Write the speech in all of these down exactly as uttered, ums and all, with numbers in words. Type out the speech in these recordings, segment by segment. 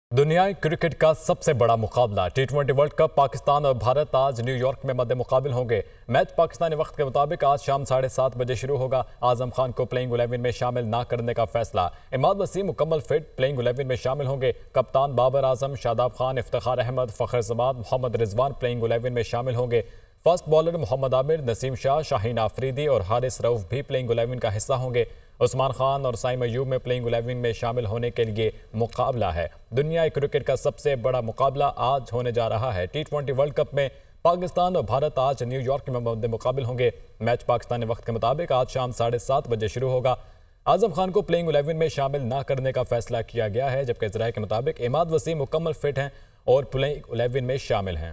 दुनिया क्रिकेट का सबसे बड़ा मुकाबला T twenty world cup Pakistan और भारत आज न्यूयॉर्क में मद्दे मुकाबिल होंगे। मैच पाकिस्तानी वक्त के मुताबिक आज शाम साढ़े सात बजे शुरू होगा। आजम खान को प्लेइंग इलेवन में शामिल न करने का फैसला। इमाद वसीम मुकम्मल फिट प्लेइंग इलेवन में शामिल होंगे। कप्तान बाबर आजम, शादाब खान, इफ्तिखार अहमद, फखर जमात, मोहम्मद रिजवान प्लेइंग इलेवन में शामिल होंगे। फास्ट बॉलर मोहम्मद आमिर, नसीम शाह, शाहीन आफरीदी और हारिस रऊफ भी प्लेइंग इलेवन का हिस्सा होंगे। उस्मान खान और साइम अयूब में प्लेइंग इलेवन में शामिल होने के लिए मुकाबला है। दुनिया क्रिकेट का सबसे बड़ा मुकाबला आज होने जा रहा है। टी ट्वेंटी वर्ल्ड कप में पाकिस्तान और भारत आज न्यूयॉर्क में मद्दे मुकाबिल होंगे। मैच पाकिस्तानी वक्त के मुताबिक आज शाम साढ़े सात बजे शुरू होगा। आजम खान को प्लेइंग इलेवन में शामिल न करने का फैसला किया गया है, जबकि इजराइल के मुताबिक इमाद वसीम मुकम्मल फिट हैं और प्लेइंग इलेवन में शामिल हैं।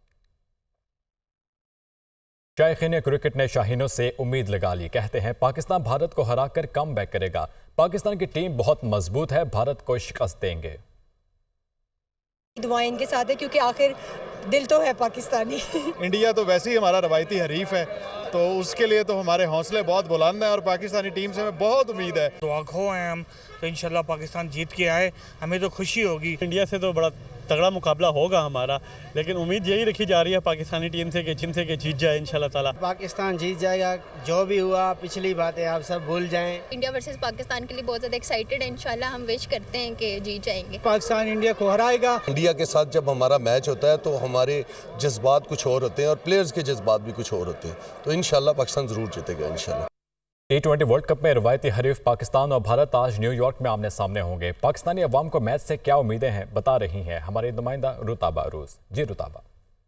शायकीन क्रिकेट ने शाहीनों से उम्मीद लगा ली। कहते हैं पाकिस्तान भारत को हराकर कम बैक करेगा। पाकिस्तान की टीम बहुत मजबूत है, भारत को शिकस्त देंगे। दुआएं इनके साथ है क्योंकि आखिर दिल तो है पाकिस्तानी। इंडिया तो वैसे ही हमारा रवायती हरीफ है, तो उसके लिए तो हमारे हौसले बहुत बुलंद हैं और पाकिस्तानी टीम से हमें बहुत उम्मीद है। तो आँखों हैं हम, तो इंशाल्लाह पाकिस्तान जीत के आए, हमें तो खुशी होगी। इंडिया से तो बड़ा तगड़ा मुकाबला होगा हमारा, लेकिन उम्मीद यही रखी जा रही है पाकिस्तानी टीम से कि जिनसे कि जीत जाए इंशाल्लाह ताला। पाकिस्तान जीत जाएगा, जो भी हुआ पिछली बातें आप सब भूल जाएं। इंडिया वर्सेस पाकिस्तान के लिए बहुत ज़्यादा एक्साइटेड है। इंशाल्लाह हम विश करते हैं कि जीत जाएंगे। पाकिस्तान इंडिया को हराएगा। इंडिया के साथ जब हमारा मैच होता है तो हमारे जज्बात कुछ और होते हैं और प्लेयर्स के जज्बात भी कुछ और होते हैं, तो इंशाल्लाह पाकिस्तान ज़रूर जीतेगा इंशाल्लाह। टी ट्वेंटी वर्ल्ड कप में रवायती हरीफ पाकिस्तान और भारत आज न्यूयॉर्क में आमने सामने होंगे। पाकिस्तानी अवाम को मैच से क्या उम्मीदें हैं, बता रही हैं हमारी नुमाइंदा रुताबा अरूज। जी रुताबा।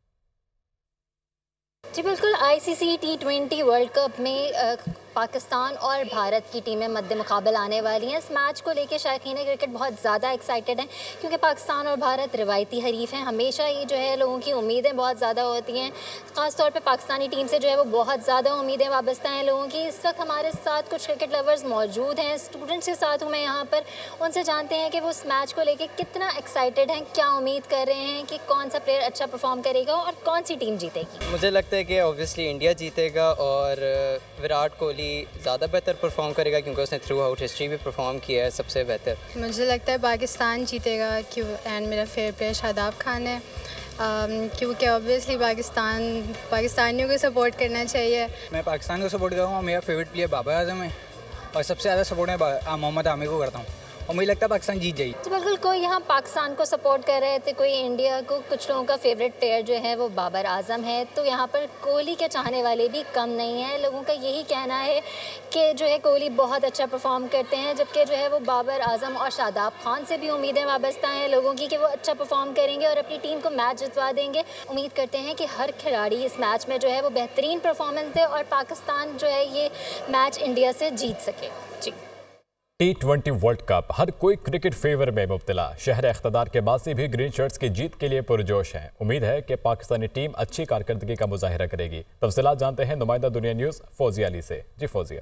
जी बिल्कुल, ICC T twenty world cup में आ, पाकिस्तान और भारत की टीमें मद्दे मुकाबल आने वाली हैं। इस मैच को लेकर शायकीन क्रिकेट बहुत ज़्यादा एक्साइटेड हैं क्योंकि पाकिस्तान और भारत रिवायती हरीफ हैं। हमेशा ही जो है लोगों की उम्मीदें बहुत ज़्यादा होती हैं, ख़ास तौर पे पाकिस्तानी टीम से जो है वो बहुत ज़्यादा उम्मीदें वाबस्ता हैं लोगों की। इस वक्त हमारे साथ कुछ क्रिकेट लवर्स मौजूद हैं, स्टूडेंट्स के साथ हूँ मैं यहाँ पर। उनसे जानते हैं कि वो इस मैच को लेकर कितना एक्साइटेड हैं, क्या उम्मीद कर रहे हैं कि कौन सा प्लेयर अच्छा परफॉर्म करेगा और कौन सी टीम जीतेगी। मुझे लगता है कि ऑब्वियसली इंडिया जीतेगा और विराट कोहली ज़्यादा बेहतर परफॉर्म करेगा क्योंकि उसने थ्रू आउट हिस्ट्री भी परफॉर्म किया है सबसे बेहतर। मुझे लगता है पाकिस्तान जीतेगा क्यों एंड मेरा फेवरेट प्लेयर शादाब खान है, क्योंकि ऑब्वियसली पाकिस्तान पाकिस्तानियों को सपोर्ट करना चाहिए। मैं पाकिस्तान को सपोर्ट करूँगा, मेरा फेवरेट प्लेयर बाबर आजम है और सबसे ज़्यादा सपोर्ट मैं मोहम्मद आमिर को करता हूँ और मुझे लगता है पाकिस्तान जीत जाएगी। तो बिल्कुल, कोई यहाँ पाकिस्तान को सपोर्ट कर रहे थे, कोई इंडिया को। कुछ लोगों का फेवरेट प्लेयर जो है वो बाबर आजम है, तो यहाँ पर कोहली के चाहने वाले भी कम नहीं हैं। लोगों का यही कहना है कि जो है कोहली बहुत अच्छा परफॉर्म करते हैं, जबकि जो है वो बाबर आजम और शादाब खान से भी उम्मीदें वाबस्ता हैं लोगों की कि वो अच्छा परफॉर्म करेंगे और अपनी टीम को मैच जितवा देंगे। उम्मीद करते हैं कि हर खिलाड़ी इस मैच में जो है वो बेहतरीन परफॉर्मेंस दे और पाकिस्तान जो है ये मैच इंडिया से जीत सके। जी, टी ट्वेंटी वर्ल्ड कप, हर कोई क्रिकेट फेवर में मुब्तला। शहर इख्तदार के बासी भी ग्रीन शर्ट्स की जीत के लिए पुरजोश हैं। उम्मीद है कि पाकिस्तानी टीम अच्छी कारकर्दगी का मुजाहिरा करेगी। तफसीलात जानते हैं नुमाइंदा दुनिया न्यूज़ फौजिया अली से। जी फौजिया।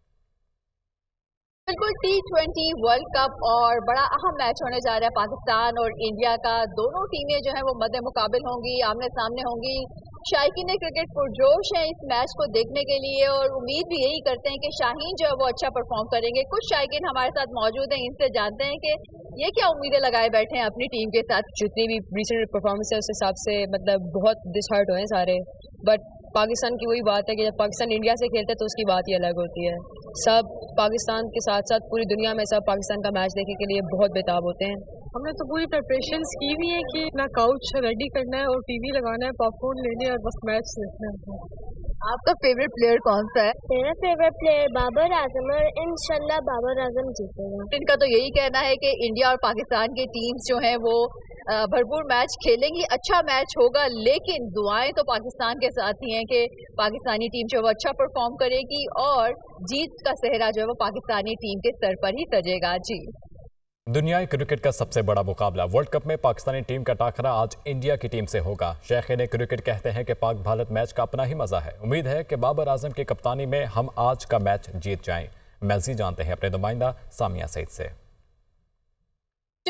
बिल्कुल, टी ट्वेंटी वर्ल्ड कप और बड़ा अहम मैच होने जा रहा है पाकिस्तान और इंडिया का। दोनों टीमें जो है वो मद्दे मुकाबिल होंगी, आमने सामने होंगी। शायकीन क्रिकेट पुरजोश हैं इस मैच को देखने के लिए और उम्मीद भी यही करते हैं कि शाहीन जो है वो अच्छा परफॉर्म करेंगे। कुछ शायकीन हमारे साथ मौजूद हैं, इनसे जानते हैं कि ये क्या उम्मीदें लगाए बैठे हैं अपनी टीम के साथ। जितनी भी रिसेंट परफॉर्मेंस है उस हिसाब से मतलब बहुत डिसहार्ट हुए हैं सारे, बट पाकिस्तान की वही बात है कि जब पाकिस्तान इंडिया से खेलते हैं तो उसकी बात ही अलग होती है। सब पाकिस्तान के साथ साथ पूरी दुनिया में सब पाकिस्तान का मैच देखने के लिए बहुत बेताब होते हैं। हमने तो पूरी प्रिपरेशंस की हुई है कि अपना काउच रेडी करना है और टीवी लगाना है, पॉपकॉर्न लेने और बस मैच देखना है। आपका फेवरेट प्लेयर कौन सा है? मेरा फेवरेट प्लेयर बाबर आजम है और इंशाल्लाह बाबर आजम जीतेगा। इनका तो यही कहना है कि इंडिया और पाकिस्तान की टीम्स जो हैं वो भरपूर मैच खेलेंगी, अच्छा मैच होगा, लेकिन दुआएं तो पाकिस्तान के साथ ही हैं कि पाकिस्तानी टीम जो है वो अच्छा परफॉर्म करेगी और जीत का सेहरा जो है वो पाकिस्तानी टीम के सर पर ही सजेगा। जी, दुनिया क्रिकेट का सबसे बड़ा मुकाबला वर्ल्ड कप में पाकिस्तानी टीम का टाकरा आज इंडिया की टीम से होगा। शायकीन क्रिकेट कहते हैं कि पाक भारत मैच का अपना ही मजा है। उम्मीद है कि बाबर आजम की कप्तानी में हम आज का मैच जीत जाएं। मज़ीद जानते हैं अपने नुमाइंदा सामिया सईद से। जी बिल्कुल,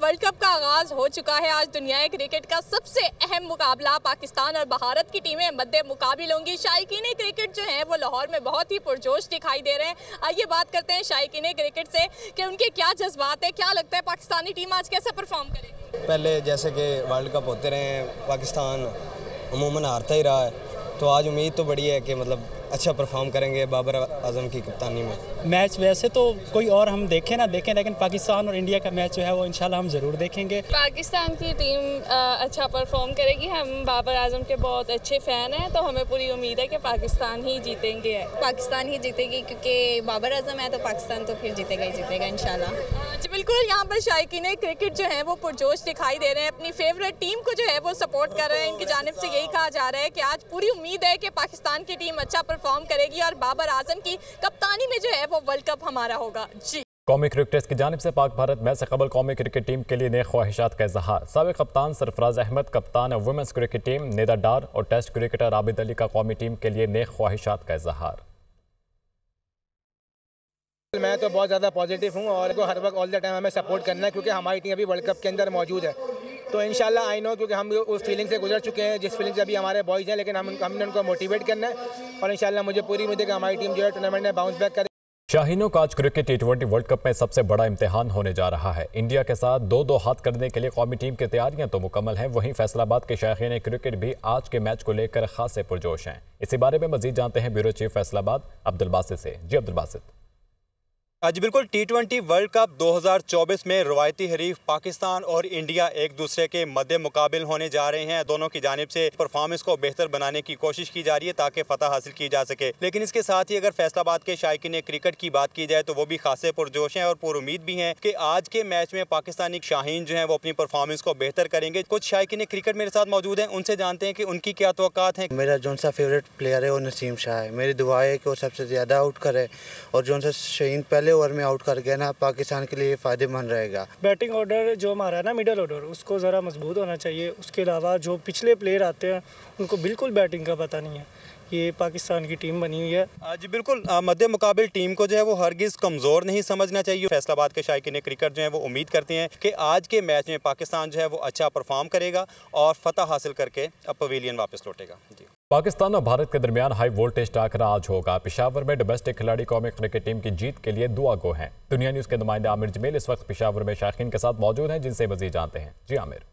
वर्ल्ड कप का आगाज हो चुका है। आज दुनिया क्रिकेट का सबसे अहम मुकाबला पाकिस्तान और भारत की टीमें मद्दे मुकाबिल होंगी। शायकीन क्रिकेट जो है वो लाहौर में बहुत ही पुरजोश दिखाई दे रहे हैं। आइए बात करते हैं शायकीन क्रिकेट से कि उनके क्या जज्बात है, क्या लगता है पाकिस्तानी टीम आज कैसे परफॉर्म करेगी। पहले जैसे कि वर्ल्ड कप होते रहे हैं पाकिस्तान अमूमन हारता ही रहा है, तो आज उम्मीद तो बड़ी है कि मतलब अच्छा परफॉर्म करेंगे बाबर आजम की कप्तानी में। मैच वैसे तो कोई और हम देखें ना देखें, लेकिन पाकिस्तान और इंडिया का मैच जो है वो इंशाल्लाह हम ज़रूर देखेंगे। पाकिस्तान की टीम अच्छा परफॉर्म करेगी। हम बाबर आजम के बहुत अच्छे फ़ैन हैं, तो हमें पूरी उम्मीद है कि पाकिस्तान ही जीतेंगे। पाकिस्तान ही जीतेगी क्योंकि बाबर आजम है, तो पाकिस्तान तो फिर जीतेगा ही जीतेगा इंशाल्लाह। जी बिल्कुल, यहाँ पर शायकीन क्रिकेट जो है वो पुरजोश दिखाई दे रहे हैं, अपनी फेवरेट टीम को जो है वो सपोर्ट कर रहे हैं। इनकी जानिब से यही कहा जा रहा है कि आज पूरी उम्मीद है कि पाकिस्तान की टीम अच्छा परफॉर्म करेगी और बाबर आजम की कप्तानी में जो है वो वर्ल्ड कप हमारा होगा। जी कौमी क्रिकेटर्स की जानिब से पाक भारत मैच से कबल कौमी क्रिकेट टीम के लिए नए ख्वाहिशात का इजहार। साबिक कप्तान सरफराज अहमद, कप्तान women's cricket team Nida Dar और टेस्ट क्रिकेटर आबिद अली का कौमी टीम के लिए नए ख्वाहिशात का इजहार। मैं तो बहुत ज़्यादा पॉजिटिव हूँ और हर वक्त ऑल द टाइम हमें सपोर्ट करना है, क्योंकि हमारी टीम अभी वर्ल्ड कप के अंदर मौजूद है। तो इंशाल्लाह आई नो, क्योंकि हम उस फीलिंग से गुजर चुके हैं जिस फीलिंग से अभी हमारे बॉयज़ हैं, लेकिन हम हमने उनको मोटिवेट करना है और इंशाल्लाह मुझे पूरी उम्मीद है कि हमारी टीम जो है टूर्नामेंट में बाउंस बैक करे। शाहीनों का आज cricket T twenty world cup में सबसे बड़ा इम्तिहान होने जा रहा है। इंडिया के साथ दो दो हाथ करने के लिए कौमी टीम की तैयारियां तो मुकम्मल हैं, वहीं फैसलाबाद के शाहीन क्रिकेट भी आज के मैच को लेकर खासे पुरजोश हैं। इसी बारे में मजीद जानते हैं ब्यूरो चीफ फैसलाबाद अब्दुल बासित से। जी अब्दुल बासित। आज बिल्कुल टी ट्वेंटी वर्ल्ड कप दो हज़ार चौबीस में रवायती हरीफ पाकिस्तान और इंडिया एक दूसरे के मद्दे मुकाबिल होने जा रहे हैं। दोनों की जानिब से परफॉर्मेंस को बेहतर बनाने की कोशिश की जा रही है ताकि फतह हासिल की जा सके। लेकिन इसके साथ ही अगर फैसलाबाद के शायकीन क्रिकेट की बात की जाए तो वो भी खासे पुरजोश हैं और पुर उम्मीद भी हैं कि आज के मैच में पाकिस्तानी शाहीन जो हैं वो अपनी परफॉर्मेंस को बेहतर करेंगे। कुछ शायकीन क्रिकेट मेरे साथ मौजूद हैं, उनसे जानते हैं कि उनकी क्या तवक्कात हैं। मेरा जो सा फेवरेट प्लेयर है वो नसीम शाह है। मेरी दुआ है कि वो सबसे ज़्यादा आउट करे और जो सा शाहीन पहले ओवर में आउट कर ना पाकिस्तान के लिए फ़ायदेमंद रहेगा। बैटिंग ऑर्डर जो हमारा है ना मिडल ऑर्डर, उसको ज़रा मजबूत होना चाहिए। उसके अलावा जो पिछले प्लेयर आते हैं उनको बिल्कुल बैटिंग का पता नहीं है। ये पाकिस्तान की टीम बनी हुई है। जी बिल्कुल, मद्दे मुकाबिल टीम को जो है वो हरगिज़ कमज़ोर नहीं समझना चाहिए। फैसलाबाद के शायकीन क्रिकेट जो है वो उम्मीद करते हैं कि आज के मैच में पाकिस्तान जो है वो अच्छा परफॉर्म करेगा और फतह हासिल करके अब पवेलियन वापस लौटेगा। जी पाकिस्तान और भारत के दरमियान हाई वोल्टेज टाकरा आज होगा। पेशावर में डोमेस्टिक खिलाड़ी कौमी क्रिकेट टीम की जीत के लिए दुआ गो हैं। दुनिया न्यूज़ के नुमाइंदे आमिर जमील इस वक्त पेशावर में शायकीन के साथ मौजूद हैं, जिनसे मजीद जानते हैं। जी आमिर।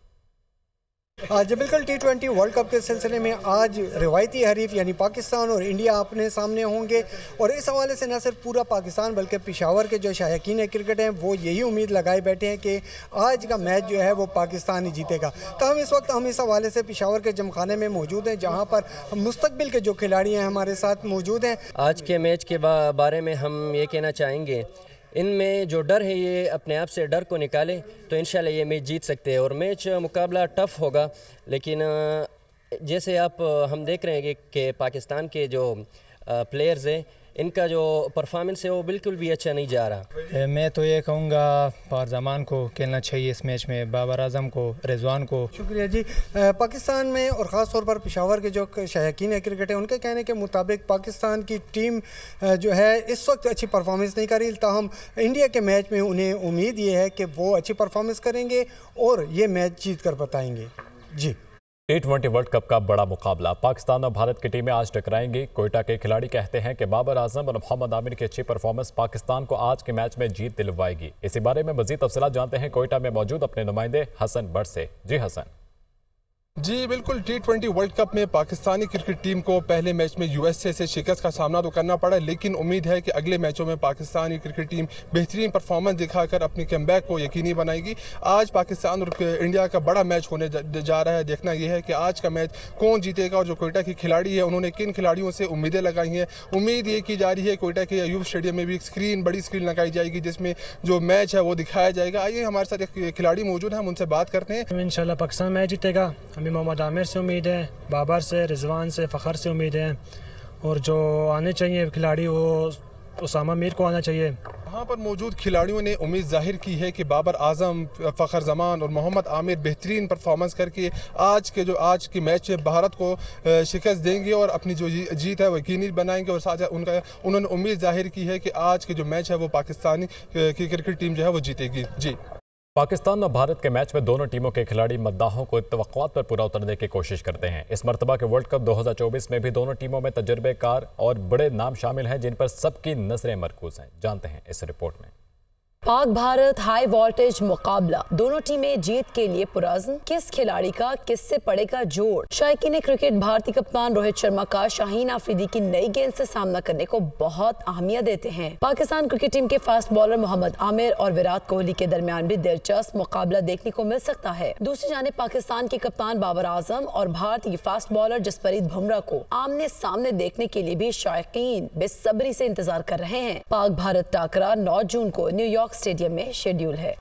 आज बिल्कुल टी ट्वेंटी वर्ल्ड कप के सिलसिले में आज रिवायती हरीफ यानी पाकिस्तान और इंडिया अपने सामने होंगे और इस हवाले से न सिर्फ पूरा पाकिस्तान बल्कि पेशावर के जो शायकीन क्रिकेट हैं वो यही उम्मीद लगाए बैठे हैं कि आज का मैच जो है वो पाकिस्तान ही जीतेगा। तो हम इस वक्त हम इस हवाले से पेशावर के जमखाने में मौजूद हैं, जहाँ पर मुस्तकबिल के जो खिलाड़ी हैं हमारे साथ मौजूद हैं। आज के मैच के बारे में हम ये कहना चाहेंगे, इनमें जो डर है ये अपने आप से डर को निकाले तो इंशाल्लाह ये मैच जीत सकते हैं। और मैच मुकाबला टफ़ होगा, लेकिन जैसे आप हम देख रहे हैं कि पाकिस्तान के जो प्लेयर्स हैं इनका जो परफॉर्मेंस है वो बिल्कुल भी अच्छा नहीं जा रहा। मैं तो ये कहूँगा पारजमान को खेलना चाहिए इस मैच में, बाबर आजम को, रिजवान को। शुक्रिया जी। पाकिस्तान में और ख़ास तौर पर पेशावर के जो शायकीन क्रिकेट है उनके कहने के मुताबिक पाकिस्तान की टीम जो है इस वक्त अच्छी परफॉर्मेंस नहीं कर रही, ताहम इंडिया के मैच में उन्हें उम्मीद ये है कि वो अच्छी परफॉर्मेंस करेंगे और ये मैच जीत कर बताएंगे। जी टी ट्वेंटी वर्ल्ड कप का बड़ा मुकाबला पाकिस्तान और भारत की टीमें आज टकराएंगी। कोयटा के खिलाड़ी कहते हैं कि बाबर आजम और मोहम्मद आमिर की अच्छी परफॉर्मेंस पाकिस्तान को आज के मैच में जीत दिलवाएगी। इसी बारे में मजीद तफसीलात जानते हैं कोयटा में मौजूद अपने नुमाइंदे हसन बट से। जी हसन। जी बिल्कुल, टी ट्वेंटी वर्ल्ड कप में पाकिस्तानी क्रिकेट टीम को पहले मैच में यूएसए से शिकस्त का सामना तो करना पड़ा, लेकिन उम्मीद है कि अगले मैचों में पाकिस्तानी क्रिकेट टीम बेहतरीन परफॉर्मेंस दिखाकर अपनी कमबैक को यकीनी बनाएगी। आज पाकिस्तान और इंडिया का बड़ा मैच होने जा रहा है। देखना यह है कि आज का मैच कौन जीतेगा और जो कोयटा के खिलाड़ी है उन्होंने किन खिलाड़ियों से उम्मीदें लगाई हैं। उम्मीद ये की जा रही है कोयटा के अयूब स्टेडियम में भी एक स्क्रीन बड़ी स्क्रीन लगाई जाएगी जिसमें जो मैच है वो दिखाया जाएगा। आइए हमारे साथ एक खिलाड़ी मौजूद है, हम उनसे बात करते हैं। इंशाल्लाह पाकिस्तान मैच जीतेगा। हमें मोहम्मद आमिर से उम्मीद है, बाबर से, रिजवान से, फ़खर से उम्मीद है और जो आने चाहिए खिलाड़ी वो उसामा मीर को आना चाहिए। वहाँ पर मौजूद खिलाड़ियों ने उम्मीद जाहिर की है कि बाबर आजम, फ़खर जमान और मोहम्मद आमिर बेहतरीन परफॉर्मेंस करके आज के जो आज के मैच में भारत को शिकस्त देंगे और अपनी जो जीत है वो यकीनी बनाएंगे। और साथ उनका उन्होंने उम्मीद जाहिर की है कि आज के जो मैच है वो पाकिस्तानी की क्रिकेट टीम जो है वो जीतेगी। जी पाकिस्तान और भारत के मैच में दोनों टीमों के खिलाड़ी मद्दाहों को तवक्कुआत पर पूरा उतरने की कोशिश करते हैं। इस मरतबा के वर्ल्ड कप दो हज़ार चौबीस में भी दोनों टीमों में तजुर्बेकार और बड़े नाम शामिल हैं जिन पर सबकी नजरें मरकूज हैं। जानते हैं इस रिपोर्ट में। पाक भारत हाई वोल्टेज मुकाबला, दोनों टीमें जीत के लिए पुरअज़्म, किस खिलाड़ी का किससे पड़ेगा जोड़। शायकीन क्रिकेट भारतीय कप्तान रोहित शर्मा का शाहीन आफरीदी की नई गेंद से सामना करने को बहुत अहमियत देते हैं। पाकिस्तान क्रिकेट टीम के फास्ट बॉलर मोहम्मद आमिर और विराट कोहली के दरमियान भी दिलचस्प मुकाबला देखने को मिल सकता है। दूसरी जानिब पाकिस्तान के कप्तान बाबर आजम और भारत की फास्ट बॉलर जसप्रीत बुमराह को आमने सामने देखने के लिए भी शायकीन बेसब्री से इंतजार कर रहे हैं। पाक भारत टाकरा नौ जून को न्यूयॉर्क स्टेडियम में शेड्यूल है।